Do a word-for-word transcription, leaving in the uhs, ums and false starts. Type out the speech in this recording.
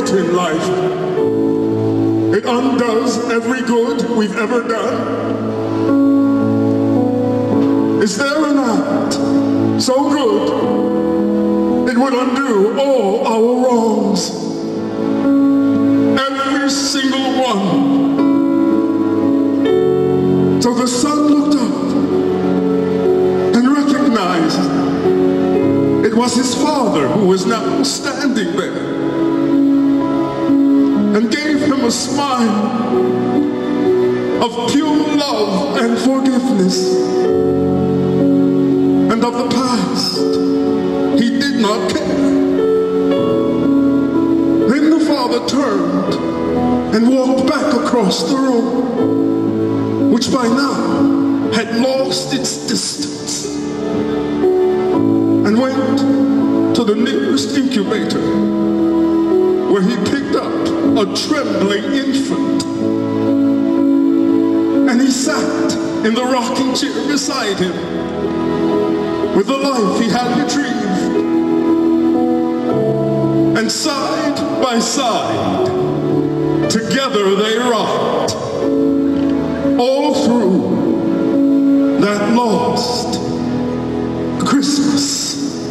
great in life. It undoes every good we've ever done. Is there an act so good it would undo all our wrongs? Every single one. So the son looked up and recognized it was his father who was now standing there, and gave him a smile of pure love and forgiveness. And of the past, he did not care. Then the father turned and walked back across the room, which by now had lost its distance, and went to the nearest incubator, where he picked up a trembling infant, and he sat in the rocking chair beside him with the life he had retrieved, and side by side together they rocked all through that lost Christmas.